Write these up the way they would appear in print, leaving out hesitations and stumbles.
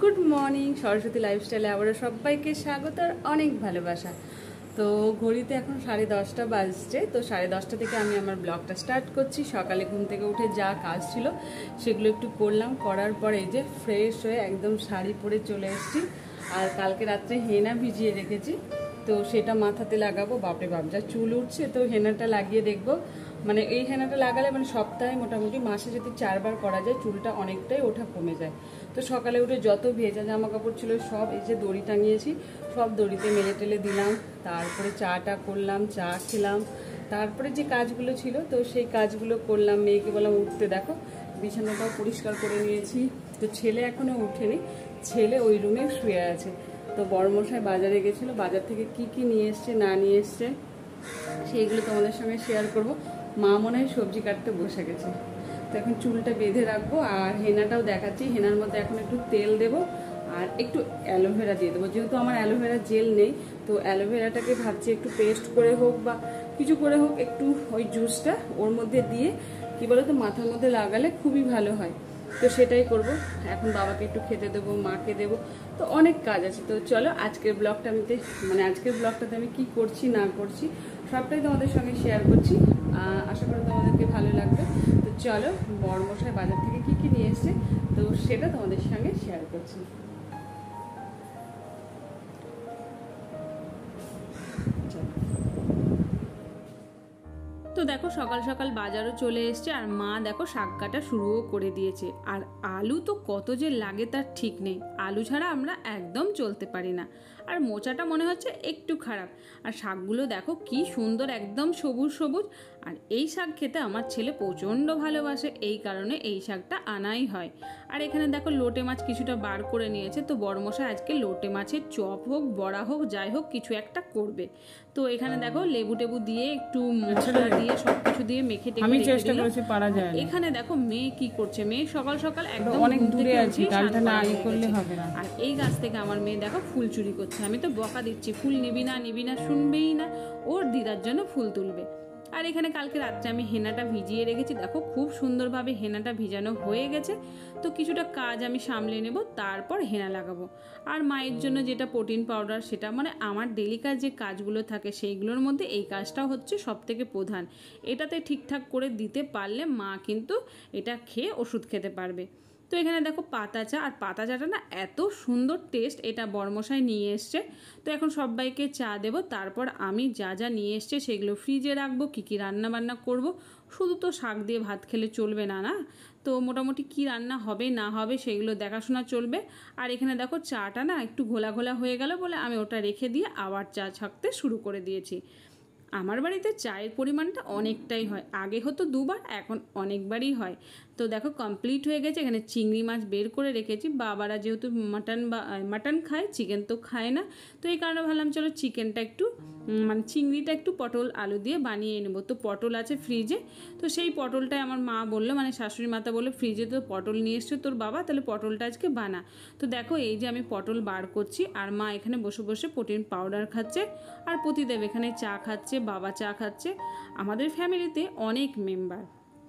Good morning Saraswati লাইফস্টাইলে আবারও সবাইকে স্বাগত আর অনেক ভালোবাসা। তো ঘড়িতে এখন 10:30 বাজছে। তো 10:30 থেকে আমি আমার ব্লগটা স্টার্ট করছি। সকালে ঘুম থেকে উঠে যা কাজ ছিল সেগুলো একটু করলাম, করার পরে এই যে ফ্রেশ হয়ে একদম শাড়ি পরে চলে এসেছি। আর কালকে রাত্রে হেনা ভিজিয়ে রেখেছি, তো সেটা মাথাতে লাগাবো। বাপরে বাপ যা চুল উঠছে, তো হেনাটা লাগিয়ে দেখবো। মানে এই হেনাটা লাগালে মানে সপ্তাহে মোটামুটি মাসে যদি 4 বার করা যায় চুলটা অনেকটাই ওঠা কমে যায়। তো সকালে উঠে যত ভেজা জামা কাপড় ছিল সব এই যে দড়ি টাঙিয়েছি সব দড়িতে মেলে টেলে দিলাম। তারপরে চাটা করলাম, চা খেলাম, তারপরে যে কাজগুলো ছিল তো সেই কাজগুলো করলাম। মেয়েকে বললাম উঠতে, দেখো বিছানাটাও পরিষ্কার করে নিয়েছি। তো ছেলে এখনও উঠেনি, ছেলে ওই রুমে শুয়ে আছে। তো বড়মশাই বাজারে গেছিলো, বাজার থেকে কি কি নিয়ে এসছে না নিয়ে এসছে সেইগুলো তোমাদের সঙ্গে শেয়ার করব। মা মনে হয় সবজি কাটতে বসে গেছে। তো এখন চুলটা বেঁধে রাখবো আর হেনাটাও দেখাচ্ছি। হেনার মধ্যে এখন একটু তেল দেবো আর একটু অ্যালোভেরা দিয়ে দেবো। যেহেতু আমার অ্যালোভেরা জেল নেই, তো অ্যালোভেরাটাকে ভাবছি একটু পেস্ট করে হোক বা কিছু করে হোক একটু ওই জুসটা ওর মধ্যে দিয়ে কি বলো তো মাথার মধ্যে লাগালে খুবই ভালো হয়। তো সেটাই করব। এখন বাবাকে একটু খেতে দেবো, মাকে দেবো, তো অনেক কাজ আছে। তো চলো আজকের ব্লগটাতে আমি কি করছি না করছি সবটাই তোমাদের সঙ্গে শেয়ার করছি। আশা করি তোমাদেরকে ভালো লাগবে। তো চলো বড়মশাই বাজার থেকে কি কি নিয়ে এসছে তো সেটা তোমাদের সঙ্গে শেয়ার করছি। তো দেখো সকাল সকাল বাজারও চলে এসছে আর মা দেখো শাক কাটা শুরুও করে দিয়েছে। আর আলু তো কত যে লাগে তার ঠিক নেই, আলু ছাড়া আমরা একদম চলতে পারি না। আর মোচাটা মনে হচ্ছে একটু খারাপ। আর শাকগুলো দেখো কি সুন্দর, একদম সবুজ সবুজ। আর এই শাক খেতে আমার ছেলে প্রচণ্ড ভালোবাসে, এই কারণে এই শাকটা আনাই হয়। আর এখানে দেখো লোটে মাছ কিছুটা বার করে নিয়েছে। তো বড়মশাই আজকে লোটে মাছের চপ হোক বড়া হোক যাই হোক কিছু একটা করবে। তো এখানে দেখো লেবু টেবু দিয়ে একটু মশলা দিয়ে সবকিছু দিয়ে মেখে টেখে আমি চেষ্টা করেছি, পারা যায় না। এখানে দেখো মেয়ে কি করছে, মেয়ে সকাল সকাল একদম অনেক দূরে আছে, ডালটা না আগে করলে হবে না। আর এই গাছ থেকে আমার মেয়ে দেখো ফুল চুরি করছে। আমি তো বকা দিচ্ছি ফুল নিবি না শুনবেই না, ওর দিদার জন্য ফুল তুলবে। আর এখানে কালকে রাত্রে আমি হেনাটা ভিজিয়ে রেখেছি, দেখো খুব সুন্দরভাবে হেনাটা ভিজানো হয়ে গেছে। তো কিছুটা কাজ আমি সামলে নেব, তারপর হেনা লাগাবো। আর মায়ের জন্য যেটা প্রোটিন পাউডার, সেটা মানে আমার ডেলিকার যে কাজগুলো থাকে সেইগুলোর মধ্যে এই কাজটাও হচ্ছে সবথেকে প্রধান। এটাতে ঠিকঠাক করে দিতে পারলে মা কিন্তু এটা খেয়ে ওষুধ খেতে পারবে। তো এখানে দেখো পাতা চা, আর পাতা চাটা না এত সুন্দর টেস্ট, এটা বড়মশাই নিয়ে এসছে। তো এখন সবাইকে চা দেবো, তারপর আমি যা যা নিয়ে এসছে সেগুলো ফ্রিজে রাখবো। কী কী রান্না বান্না করব, শুধু তো শাক দিয়ে ভাত খেলে চলবে না না। তো মোটামুটি কী রান্না হবে না হবে সেগুলো দেখাশোনা চলবে। আর এখানে দেখো চাটা না একটু ঘোলা ঘোলা হয়ে গেল বলে আমি ওটা রেখে দিয়ে আবার চা ছাঁকতে শুরু করে দিয়েছি। আমার বাড়িতে চায়ের পরিমাণটা অনেকটাই হয়, আগে হতো 2 বার, এখন অনেকবারই হয়। তো দেখো কমপ্লিট হয়ে গেছে। এখানে চিংড়ি মাছ বের করে রেখেছি, বাবারা যেহেতু মাটন খায়, চিকেন তো খায় না। তো এই কারণে ভাবলাম চলো চিকেনটা একটু মানে চিংড়িটা একটু পটল আলু দিয়ে বানিয়ে নেবো। তো পটল আছে ফ্রিজে, তো সেই পটলটাই আমার মা বললো, মানে শাশুড়ি মাতা বললো ফ্রিজে তো পটল নিয়ে এসছে তোর বাবা, তাহলে পটলটা আজকে বানা। তো দেখো এই যে আমি পটল বার করছি আর মা এখানে বসে বসে প্রোটিন পাউডার খাচ্ছে আর প্রতিদেব এখানে চা খাচ্ছে, বাবা চা খাচ্ছে। আমাদের ফ্যামিলিতে অনেক মেম্বার,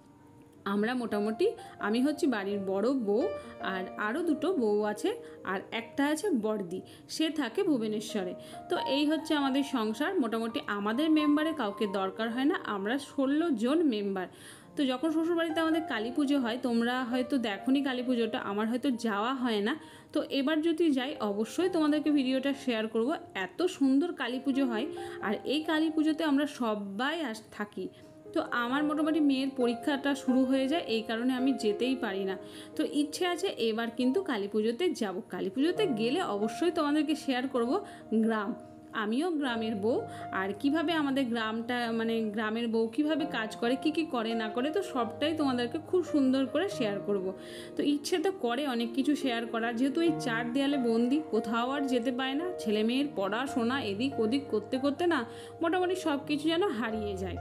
আমরা মোটামুটি আমি হচ্ছি বাড়ির বড় বউ, আর আরও 2টো বউ আছে, আর একটা আছে বড়দি, সে থাকে ভুবনেশ্বরে। তো এই হচ্ছে আমাদের সংসার। মোটামুটি আমাদের মেম্বারে কাউকে দরকার হয় না, আমরা 16 জন মেম্বার। তো যখন শ্বশুরবাড়িতে আমাদের কালী পুজো হয়, তোমরা হয়তো দেখোনি কালী পুজোটা, আমার হয়তো যাওয়া হয় না। তো এবার যদি যাই অবশ্যই তোমাদেরকে ভিডিওটা শেয়ার করব। এত সুন্দর কালী পুজো হয়, আর এই কালী পুজোতে আমরা সবাই থাকি। তো আমার মোটামুটি মেয়ের পরীক্ষাটা শুরু হয়ে যায়, এই কারণে আমি যেতেই পারি না। তো ইচ্ছে আছে এবার কিন্তু কালী পুজোতে যাব। কালী পুজোতে গেলে অবশ্যই তোমাদেরকে শেয়ার করব গ্রাম, আমিও গ্রামের বউ, আর কিভাবে আমাদের গ্রামটা মানে গ্রামের বউ কিভাবে কাজ করে, কি কি করে না করে, তো সবটাই তোমাদেরকে খুব সুন্দর করে শেয়ার করব। তো ইচ্ছে তো করে অনেক কিছু শেয়ার করার, যেহেতু এই 4 দেয়ালে বন্দি, কোথাও আর যেতে পায় না। ছেলে মেয়ের পড়াশোনা এদিক ওদিক করতে করতে না মোটামুটি সব কিছু যেন হারিয়ে যায়।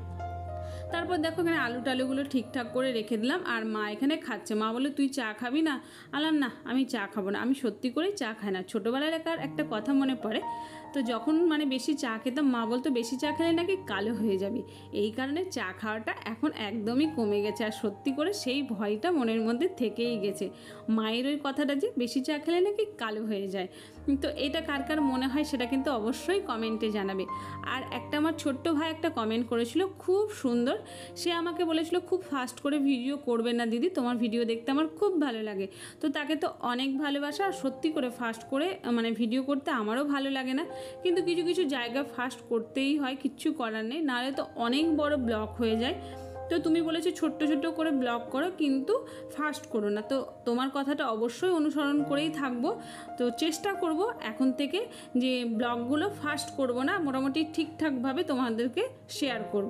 তারপর দেখো এখানে আলু টালুগুলো ঠিকঠাক করে রেখে দিলাম, আর মা এখানে খাচ্ছে। মা বলে তুই চা খাবি না? আলাম না, আমি চা খাবো না। আমি সত্যি করেই চা খাই না। ছোটোবেলার একটা কথা মনে পড়ে, তো যখন মানে বেশি চা খেতাম মা বলতো বেশি চা খেলে নাকি কালো হয়ে যাবে, এই কারণে চা খাওয়াটা এখন একদমই কমে গেছে। আর সত্যি করে সেই ভয়টা মনের মধ্যে থেকেই গেছে, মায়ের ওই কথাটা যে বেশি চা খেলে নাকি কালো হয়ে যায়। তো এটা কার কার মনে হয় সেটা কিন্তু অবশ্যই কমেন্টে জানাবে। আর একটা আমার ছোট্ট ভাই একটা কমেন্ট করেছিল খুব সুন্দর, সে আমাকে বলেছিল খুব ফাস্ট করে ভিডিও করবে না দিদি, তোমার ভিডিও দেখতে আমার খুব ভালো লাগে। তো তাকে তো অনেক ভালোবাসা। আর সত্যি করে ফাস্ট করে মানে ভিডিও করতে আমারও ভালো লাগে না, কিন্তু কিছু কিছু জায়গা ফাস্ট করতেই হয়, কিচ্ছু করার নেই, নাহলে তো অনেক বড় ব্লক হয়ে যায়। তো তুমি বলেছো ছোট্ট ছোট্ট করে ব্লগ করো, কিন্তু ফাস্ট করো না। তো তোমার কথাটা অবশ্যই অনুসরণ করেই থাকবো। তো চেষ্টা করব এখন থেকে যে ব্লগগুলো ফাস্ট করব না, মোটামুটি ঠিকঠাকভাবে তোমাদেরকে শেয়ার করব।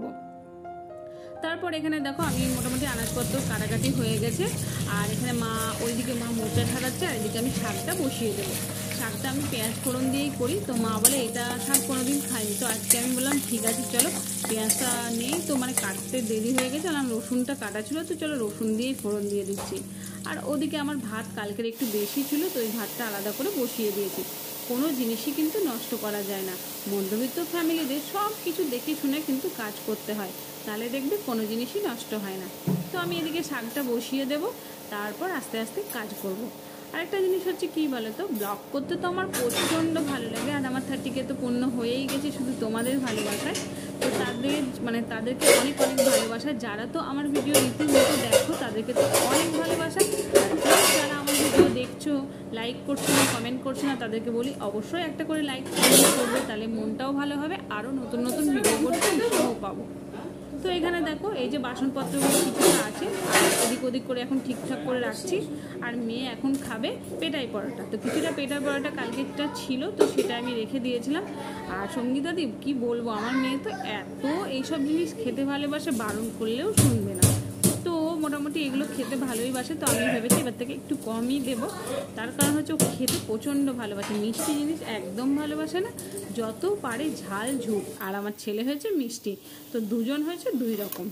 তারপর এখানে দেখো আমি মোটামুটি আনাজপত্র কাটাকাটি হয়ে গেছে, আর এখানে মা ওইদিকে মা মোচা ছাড়াচ্ছে, আর এদিকে আমি শাকটা বসিয়ে দেবো। শাকটা আমি পেঁয়াজ ফোড়ন দিয়েই করি, তো মা বলে এটা শাক কোনোদিন খাইনি, তো আজকে আমি বললাম ঠিক আছে চলো, পেঁয়াজটা নেই তো মানে কাটতে দেরি হয়ে গেছে, আর রসুনটা কাটা ছিল, তো চলো রসুন দিয়েই ফোড়ন দিয়ে দিচ্ছি। আর ওদিকে আমার ভাত কালকের একটু বেশি ছিল, তো ওই ভাতটা আলাদা করে বসিয়ে দিয়েছি। কোনো জিনিসই কিন্তু নষ্ট করা যায় না, মধ্যবিত্ত ফ্যামিলিদের সব কিছু দেখে শুনে কিন্তু কাজ করতে হয়, তাহলে দেখবে কোনো জিনিসই নষ্ট হয় না। তো আমি এদিকে শাকটা বসিয়ে দেব, তারপর আস্তে আস্তে কাজ করব। আরেকটা জিনিস হচ্ছে কী বলো তো, ব্লগ করতে তো আমার প্রচণ্ড ভালো লাগে, আর আমার 30K তো পূর্ণ হয়েই গেছে শুধু তোমাদের ভালোবাসায়। তো তাদেরকে অনেক অনেক ভালোবাসা, যারা তো আমার ভিডিও রীতিমতো দেখো তাদেরকে তো অনেক ভালোবাসা। আর যারা আমার ভিডিও দেখছো লাইক করছো না, কমেন্ট করছো না, তাদেরকে বলি অবশ্যই একটা করে লাইক করবে, তাহলে মনটাও ভালো হবে, আরও নতুন নতুন ভিডিও করতে উৎসাহ পাবো। তো এখানে দেখো এই যে বাসনপত্রগুলো কিছুটা আছে, আর এদিক ওদিক করে এখন ঠিকঠাক করে রাখছি। আর মেয়ে এখন খাবে পেটাই পরোটা, তো কিছুটা পেটাই পরোটা কালকেরটা ছিল, তো সেটা আমি রেখে দিয়েছিলাম। আর সঙ্গীতাদি কি বলবো, আমার মেয়ে তো এত এইসব জিনিস খেতে ভালোবাসে, বারণ করলেও শুনবে না। তো মোটামুটি এগুলো খেতে ভালোই বাসে, তো আমি ভেবেছি এবার থেকে একটু কমই দেবো। তার কারণ হচ্ছে ও খেতে প্রচণ্ড ভালোবাসে, মিষ্টি জিনিস একদম ভালোবাসে না, যত পারে ঝাল ঝুট। আর আমার ছেলে হয়েছে মিষ্টি, তো দুজন হয়েছে দুই রকম।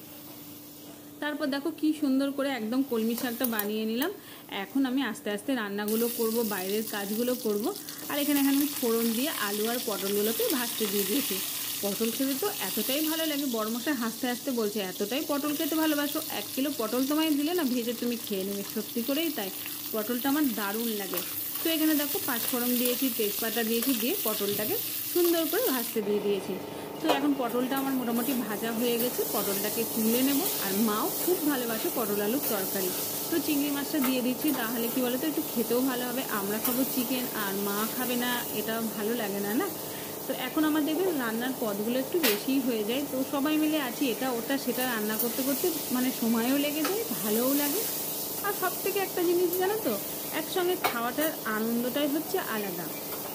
তারপর দেখো কি সুন্দর করে একদম কলমি শাকটা বানিয়ে নিলাম। এখন আমি আস্তে আস্তে রান্নাগুলো করব, বাইরের কাজগুলো করব। আর এখানে আমি ফোড়ন দিয়ে আলু আর পটলগুলোকে ভাজতে দিয়ে দিয়েছি। পটল খেতে তো এতটাই ভালো লাগে, বড়মশাই হাসতে হাসতে বলছে এতটাই পটল খেতে ভালোবাসো, 1 কিলো পটল তোমায় দিলে না ভেজে তুমি খেয়ে নেবে। সত্যি করেই তাই, পটলটা আমার দারুণ লাগে। তো এখানে দেখো 5 ফোড়ন দিয়েছি, তেজপাতা দিয়েছি, দিয়ে পটলটাকে সুন্দর করে ভাজতে দিয়ে দিয়েছি। তো এখন পটলটা আমার মোটামুটি ভাজা হয়ে গেছে, পটলটাকে তুলে নেব। আর মাও খুব ভালোবাসে পটল আলুর তরকারি, তো চিংড়ি মাছটা দিয়ে দিচ্ছি, তাহলে কি বলো তো একটু খেতেও ভালো হবে। আমরা খাবো চিকেন আর মা খাবে না, এটা ভালো লাগে না না। তো এখন আমার দেখবেন রান্নার পদগুলো একটু বেশিই হয়ে যায়, তো সবাই মিলে আছি এটা ওটা সেটা রান্না করতে করতে মানে সময়ও লেগে যায়, ভালোও লাগে। আর সব থেকে একটা জিনিস জানো তো, একসঙ্গে খাওয়াটার আনন্দটাই হচ্ছে আলাদা।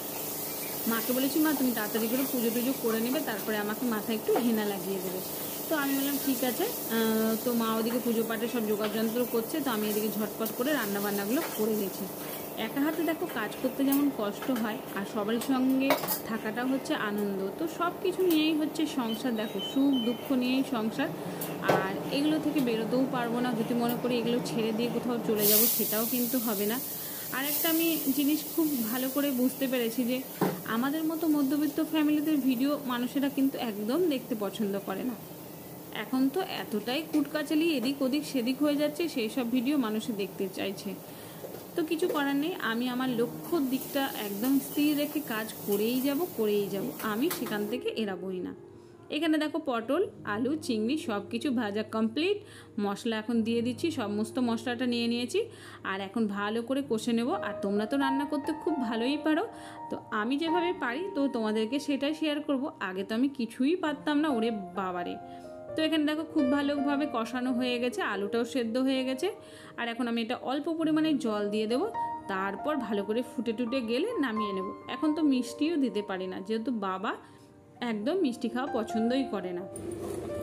মাকে বলেছি মা তুমি তাড়াতাড়ি করে পুজো টুজো করে নেবে, তারপরে আমাকে মাথায় একটু হেনা লাগিয়ে দেবে। তো আমি বললাম ঠিক আছে। তো মা ওদিকে পুজো পাঠে সব যোগাযন্ত্র করছে, তো আমি এদিকে ঝটপট করে রান্নাবান্নাগুলো করে গেছি। একা হাতে দেখো কাজ করতে যেমন কষ্ট হয়, আর সবার সঙ্গে থাকাটা হচ্ছে আনন্দ। তো সব কিছু নিয়েই হচ্ছে সংসার, দেখো সুখ দুঃখ নিয়েই সংসার। আর এগুলো থেকে বেরোতেও পারবো না, যদি মনে করি এগুলো ছেড়ে দিয়ে কোথাও চলে যাব, সেটাও কিন্তু হবে না। আর একটা আমি জিনিস খুব ভালো করে বুঝতে পেরেছি যে আমাদের মতো মধ্যবিত্ত ফ্যামিলিদের ভিডিও মানুষেরা কিন্তু একদম দেখতে পছন্দ করে না। এখন তো এতটাই কুটকাচালি এদিক ওদিক সেদিক হয়ে যাচ্ছে, সেই সব ভিডিও মানুষে দেখতে চাইছে। তো কিছু করার নেই, আমি আমার লক্ষ্যর দিকটা একদম স্থির রেখে কাজ করেই যাব, আমি সেখান থেকে এড়াবই না। এখানে দেখো পটল আলু চিংড়ি সব কিছু ভাজা কমপ্লিট, মশলা এখন দিয়ে দিচ্ছি, সমস্ত মশলাটা নিয়ে নিয়েছি। আর এখন ভালো করে কষে নেব। আর তোমরা তো রান্না করতে খুব ভালোই পারো, তো আমি যেভাবে পারি তো তোমাদেরকে সেটাই শেয়ার করব। আগে তো আমি কিছুই পারতাম না, ওরে বাবারে। তো এখানে দেখো খুব ভালোভাবে কষানো হয়ে গেছে, আলুটাও সেদ্ধ হয়ে গেছে। আর এখন আমি এটা অল্প পরিমাণে জল দিয়ে দেবো, তারপর ভালো করে ফুটে টুটে গেলে নামিয়ে নেব। এখন তো মিষ্টিও দিতে পারি না, যেহেতু বাবা একদম মিষ্টি খাওয়া পছন্দই করে না।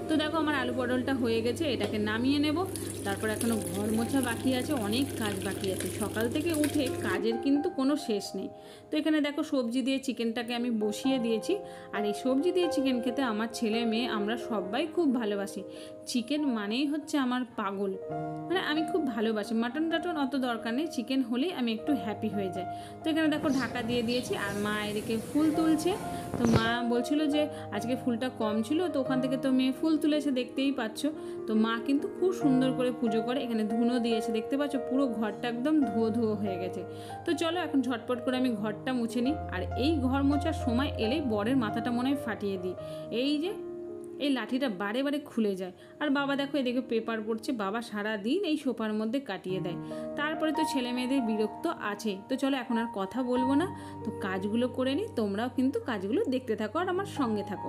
তো দেখো আমার আলু পটলটা হয়ে গেছে, এটাকে নামিয়ে নেব। তারপর এখনও ঘর মোছা বাকি আছে, অনেক কাজ বাকি আছে। সকাল থেকে উঠে কাজের কিন্তু কোনো শেষ নেই। তো এখানে দেখো সবজি দিয়ে চিকেনটাকে আমি বসিয়ে দিয়েছি। আর এই সবজি দিয়ে চিকেন খেতে আমার ছেলে মেয়ে আমরা সবাই খুব ভালোবাসি। চিকেন মানেই হচ্ছে আমার পাগল, মানে আমি খুব ভালোবাসি। মাটন টাটন অত দরকার নেই, চিকেন হলেই আমি একটু হ্যাপি হয়ে যাই। তো এখানে দেখো ঢাকা দিয়ে দিয়েছি, আর মা এদিকে ফুল তুলছে। তো মা বলছিল যে আজকে ফুলটা কম ছিল, তো ওখান থেকে তো মেয়ে ফুল তুলেছে, দেখতেই পাচ্ছ। তো মা কিন্তু খুব সুন্দর করে পুজো করে, এখানে ধুনো দিয়েছে, দেখতে পাচ্ছ পুরো ঘরটা একদম ধুয়ো ধুয়ো হয়ে গেছে। তো চলো এখন ঝটপট করে আমি ঘরটা মুছে নিই। আর এই ঘর মোছার সময় এলেই বরের মাথাটা মনে হয় ফাটিয়ে দিই। এই লাঠিটা বারে বারে খুলে যায়। আর বাবা দেখো এদিকে পেপার পড়ছে, বাবা সারা দিন এই সোফার মধ্যে কাটিয়ে দেয়। তারপরে তো ছেলে মেয়েদের বিরক্ত আছে। তো চলো এখন আর কথা বলবো না, তো কাজগুলো করে নিই। তোমরাও কিন্তু কাজগুলো দেখতে থাকো আর আমার সঙ্গে থাকো।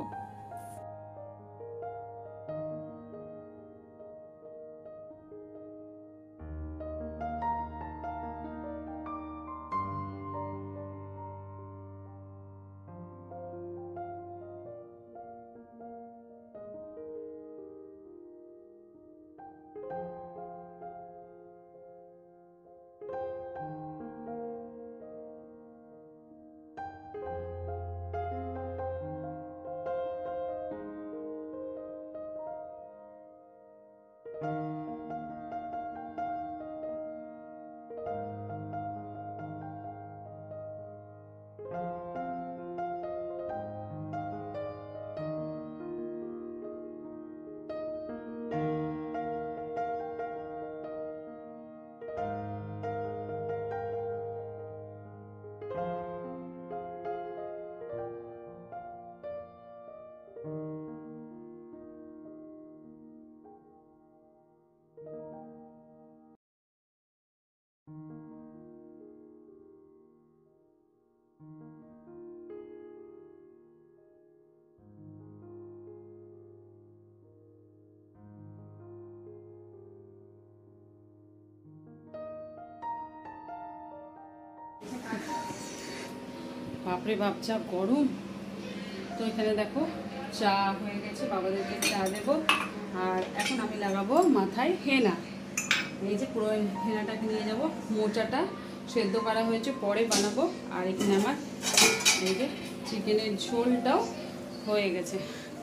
বাপরে বাপ চা গরম। তো এখানে দেখো চা হয়ে গেছে, বাবাদেরকে চা দেবো। আর এখন আমি লাগাবো মাথায় হেনা। এই যে পুরো হেনাটাকে নিয়ে যাব, মোচাটা সেদ্ধ করা হয়েছে, পরে বানাবো। আর এখানে আমার এই যে চিকেনের ঝোলটাও হয়ে গেছে।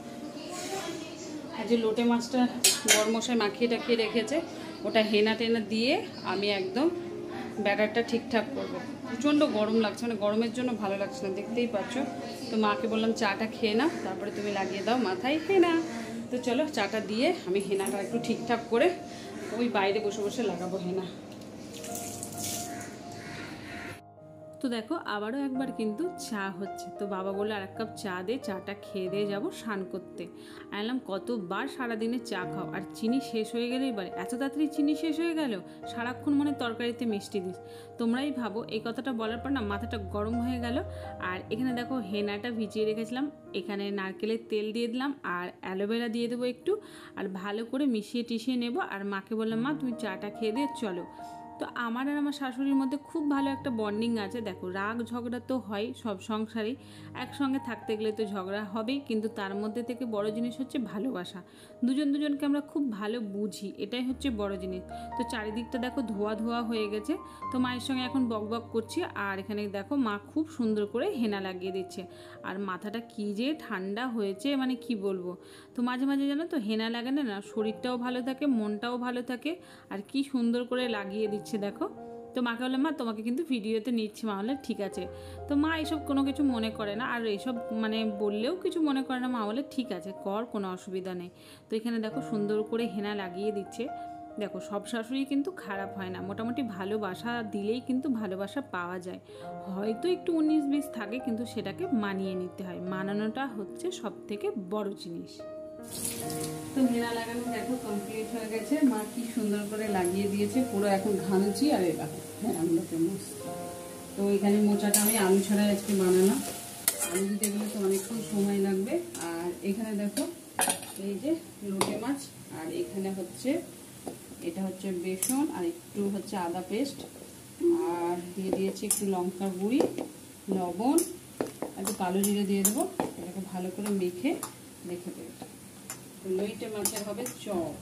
আর যে লোটে মাছটা গরমশাই মাখিয়ে টাখিয়ে রেখেছে, ওটা হেনা টেনা দিয়ে আমি একদম ব্যাটারটা ঠিকঠাক করবো। প্রচণ্ড গরম লাগছে, মানে গরমের জন্য ভালো লাগছে না, দেখতেই পাচ্ছ। তো মাকে বললাম চাটা খেয়ে নাও, তারপরে তুমি লাগিয়ে দাও মাথায় হেনা। তো চলো চাটা দিয়ে আমি হেনাটা একটু ঠিকঠাক করে ওই বাইরে বসে বসে লাগাবো হেনা। তো দেখো আবারও একবার কিন্তু চা হচ্ছে। তো বাবা বললো আর এক কাপ চা দে, চাটা খেয়ে দিয়ে যাবো স্নান করতে। আনলাম কতবার সারাদিনে চা খাও, আর চিনি শেষ হয়ে গেলে এবার এত তাড়াতাড়ি চিনি শেষ হয়ে গেল, সারাক্ষণ মনে তরকারিতে মিষ্টি দিস। তোমরাই ভাবো, এই কথাটা বলার পর না মাথাটা গরম হয়ে গেল। আর এখানে দেখো হেনাটা ভিজিয়ে রেখেছিলাম, এখানে নারকেলের তেল দিয়ে দিলাম আর অ্যালোভেরা দিয়ে দেবো একটু, আর ভালো করে মিশিয়ে টিশিয়ে নেবো। আর মাকে বললাম মা তুমি চাটা খেয়ে দিয়ে চলো। তো আমার আর আমার শাশুড়ির মধ্যে খুব ভালো একটা বন্ডিং আছে। দেখো রাগ ঝগড়া তো হয় সব সংসারেই, একসঙ্গে থাকতে গেলে তো ঝগড়া হবেই, কিন্তু তার মধ্যে থেকে বড় জিনিস হচ্ছে ভালোবাসা। দুজন দুজনকে আমরা খুব ভালো বুঝি, এটাই হচ্ছে বড় জিনিস। তো চারিদিকটা দেখো ধোয়া ধোয়া হয়ে গেছে। তো মায়ের সঙ্গে এখন বক বক করছি, আর এখানে দেখো মা খুব সুন্দর করে হেনা লাগিয়ে দিচ্ছে। আর মাথাটা কী যে ঠান্ডা হয়েছে, মানে কি বলবো। তো মাঝে মাঝে জানো তো হেনা লাগালে না শরীরটাও ভালো থাকে, মনটাও ভালো থাকে। আর কি সুন্দর করে লাগিয়ে দিচ্ছে দেখো। তো মাকে বললাম মা তোমাকে কিন্তু ভিডিওতে নিচ্ছি। মা বলে ঠিক আছে। তো মা এইসব কোনো কিছু মনে করে না, আর এইসব মানে বললেও কিছু মনে করে না। মা বলে ঠিক আছে কর, কোনো অসুবিধা নেই। তো এখানে দেখো সুন্দর করে হেনা লাগিয়ে দিচ্ছে। দেখো সব শাশুড়ি কিন্তু খারাপ হয় না, মোটামুটি ভালোবাসা দিলেই কিন্তু ভালোবাসা পাওয়া যায়। হয়তো একটু 19-20 থাকে, কিন্তু সেটাকে মানিয়ে নিতে হয়। মানানোটা হচ্ছে সব থেকে বড় জিনিস। তো হেনা লাগানো দেখো কমপ্লিট হয়ে গেছে। মা কি সুন্দর করে লাগিয়ে দিয়েছে, পুরো এখন ঘামছি। আর এই দেখো হেনাগুলোকে মোছ। তো এখানে মোচাটা আমি আলু ছাড়াই আজকে বানালাম, আলু দিতে গেলে তো অনেকক্ষণ সময় লাগবে। আর এখানে দেখো এই যে লোটে মাছ, আর এখানে হচ্ছে এটা হচ্ছে বেসন, আর একটু হচ্ছে আদা পেস্ট, আর দিয়ে দিয়েছি একটু লঙ্কার গুঁড়ি, লবণ, একটু কালো জিরে দিয়ে দেবো। এটাকে ভালো করে মেখে রেখে দেবো। লইটে মাছের হবে চপ।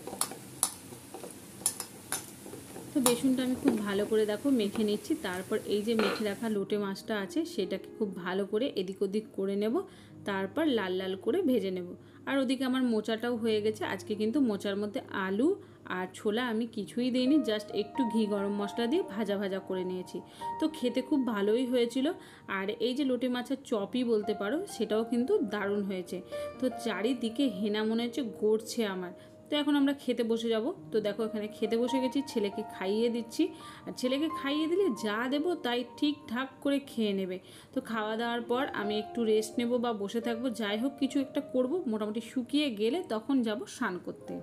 তো বেসনটা আমি খুব ভালো করে দেখো মেখে নিচ্ছি। তারপর এই যে মেখে রাখা লোটে মাছটা আছে সেটাকে খুব ভালো করে এদিক ওদিক করে নেব, তারপর লাল লাল করে ভেজে নেব। আর ওদিকে আমার মোচাটাও হয়ে গেছে। আজকে কিন্তু মোচার মধ্যে আলু আর ছোলা আমি কিছুই দিইনি, জাস্ট একটু ঘি গরম মশলা দিয়ে ভাজা ভাজা করে নিয়েছি। তো খেতে খুব ভালোই হয়েছিল। আর এই যে লোটে মাছের চপই বলতে পারো, সেটাও কিন্তু দারুণ হয়েছে। তো চারিদিকে হেনা মনে হচ্ছে গড়ছে আমার। তো এখন আমরা খেতে বসে যাব। তো দেখো এখানে খেতে বসে গেছি, ছেলেকে খাইয়ে দিচ্ছি। আর ছেলেকে খাইয়ে দিলে যা দেবো তাই ঠিকঠাক করে খেয়ে নেবে। তো খাওয়া দাওয়ার পর আমি একটু রেস্ট নেব বা বসে থাকবো, যাই হোক কিছু একটা করব। মোটামুটি শুকিয়ে গেলে তখন যাব স্নান করতে।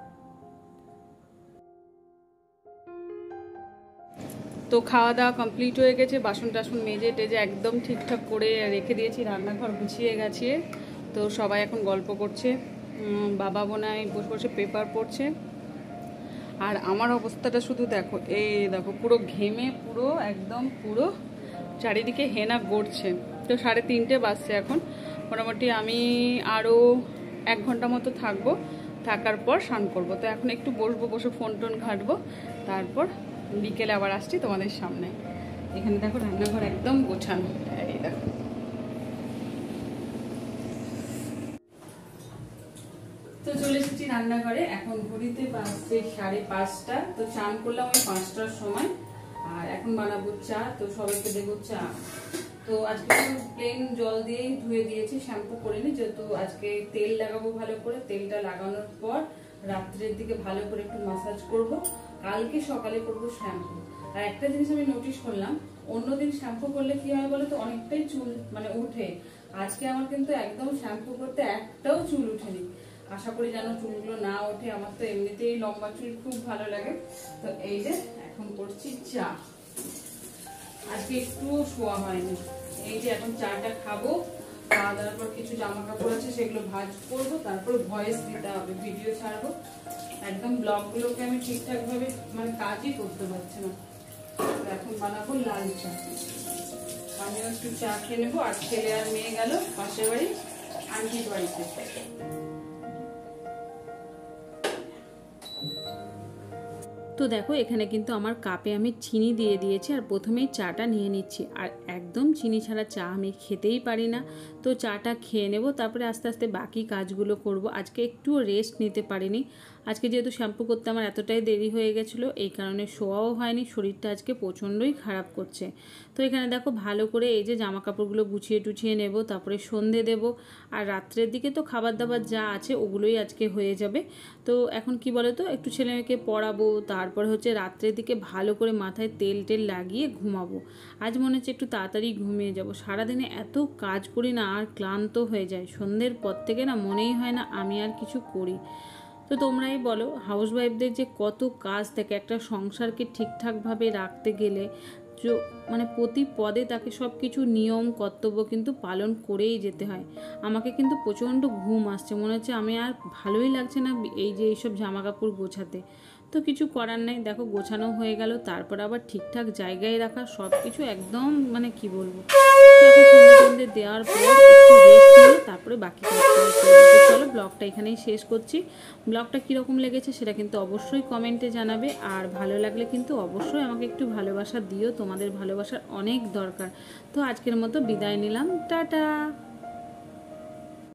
তো খাওয়া দাওয়া কমপ্লিট হয়ে গেছে, বাসন টাসন মেজে টেজে একদম ঠিকঠাক করে রেখে দিয়েছি, রান্নাঘর গুছিয়ে গেছে। তো সবাই এখন গল্প করছে, বাবা বোনাই বসে বসে পেপার পড়ছে। আর আমার অবস্থাটা শুধু দেখো, এই দেখো পুরো ঘেমে পুরো একদম পুরো চারিদিকে হেনা গড়ছে। তো 3:30 বাজছে এখন। মোটামুটি আমি আরও 1 ঘন্টা মতো থাকবো, থাকার পর স্নান করবো। তো এখন একটু বসবো, বসে ফোন টোন ঘাঁটবো, তারপর বিকেলে আবার আসছি তোমাদের সামনে। এখানে দেখো রান্নাঘর একদম গোছানো, এই দেখো। তো চলে এসেছি রান্নাঘরে, এখন ঘড়িতে বাজছে 5:30। তো চান করলাম ওই 5টার সময়, আর এখন বানাবো চা। তো সবাইকে দেবো চা। তো আজকে প্লেন জল দিয়েই ধুয়ে দিয়েছি, শ্যাম্পু করিনি, যেহেতু আজকে তেল লাগাবো ভালো করে। তেলটা লাগানোর পর রাত্রের দিকে ভালো করে একটু মাসাজ করব, কালকে সকালে করবো শ্যাম্পু। আর একটা জিনিস আমি নোটিস করলাম, অন্যদিন শ্যাম্পু করলে কি হয় বলো তো, অনেকটাই চুল মানে উঠে। আজকে আমার কিন্তু একদম শ্যাম্পু করতে একটাও চুল উঠেনি। আশা করি যেন চুলগুলো না ওঠে, আমার তো এমনিতেই লম্বা চুল খুব ভালো লাগে। তো এই যে এখন করছি চা, আজকে একটুও শোয়া হয়নি। এই যে এখন চাটা খাবো, খাওয়া দাওয়ার পর কিছু জামা কাপড় আছে সেগুলো ভাঁজ করবো, তারপর ভয়েস দিতে হবে, ভিডিও ছাড়বো। একদম ব্লগগুলোকে আমি ঠিকঠাক ভাবে মানে কাজই করতে পারছি না। এখন বানাবো লাল চা, আমিও একটু চা খেয়ে নেবো। আর ছেলে আর মেয়ে গেল পাশের বাড়ি আন্টির বাড়িতে। তো দেখো এখানে কিন্তু আমার কাপে আমি চিনি দিয়ে দিয়েছি, আর প্রথমেই চাটা নিয়ে নিচ্ছি। আর একদম চিনি ছাড়া চা আমি খেতেই পারি না। তো চাটা খেয়ে নেব, তারপরে আস্তে আস্তে বাকি কাজগুলো করব। আজকে একটুও রেস্ট নিতে পারিনি। আজকে যেহেতু শ্যাম্পু করতে আমার এতটাই দেরি হয়ে গেছিলো, এই কারণে শোয়াও হয়নি। শরীরটা আজকে প্রচণ্ডই খারাপ করছে। তো এখানে দেখো ভালো করে এই যে জামা কাপড়গুলো গুছিয়ে টুছিয়ে নেব, তারপরে সন্ধে দেব। আর রাত্রের দিকে তো খাবার দাবার যা আছে ওগুলোই আজকে হয়ে যাবে। তো এখন কি বলো তো, একটু ছেলে মেয়েকে পড়াবো, তারপর হচ্ছে রাত্রের দিকে ভালো করে মাথায় তেল টেল লাগিয়ে ঘুমাবো। আজ মনে হচ্ছে একটু তাড়াতাড়ি ঘুমিয়ে যাব। সারাদিনে এত কাজ করি না, আর ক্লান্ত হয়ে যায়। সন্ধ্যের পর থেকে না মনেই হয় না আমি আর কিছু করি। তো তোমরাই বলো, হাউসওয়াইফদের যে কত কাজ থাকে একটা সংসারকে ঠিকঠাকভাবে রাখতে গেলে। মানে প্রতি পদে তাকে সব কিছু নিয়ম কর্তব্য কিন্তু পালন করেই যেতে হয়। আমাকে কিন্তু প্রচণ্ড ঘুম আসছে, মনে হচ্ছে আমি আর ভালোই লাগছে না এই যে এইসব জামা কাপড় গোছাতে। তো কিছু করার নেই, দেখো গোছানো হয়ে গেল, তারপর আবার ঠিকঠাক জায়গায় রাখা সব কিছু একদম মানে কি বলবো। সন্ধে দেওয়ার পর একটু রেস্ট নিয়ে তারপরে বাকি কাজগুলো করবো। চলো ব্লগটা এখানেই শেষ করছি। ব্লগটা কীরকম লেগেছে সেটা কিন্তু অবশ্যই কমেন্টে জানাবে। আর ভালো লাগলে কিন্তু অবশ্যই আমাকে একটু ভালোবাসা দিও, তোমাদের ভালোবাসার অনেক দরকার। তো আজকের মতো বিদায় নিলাম, টাটা।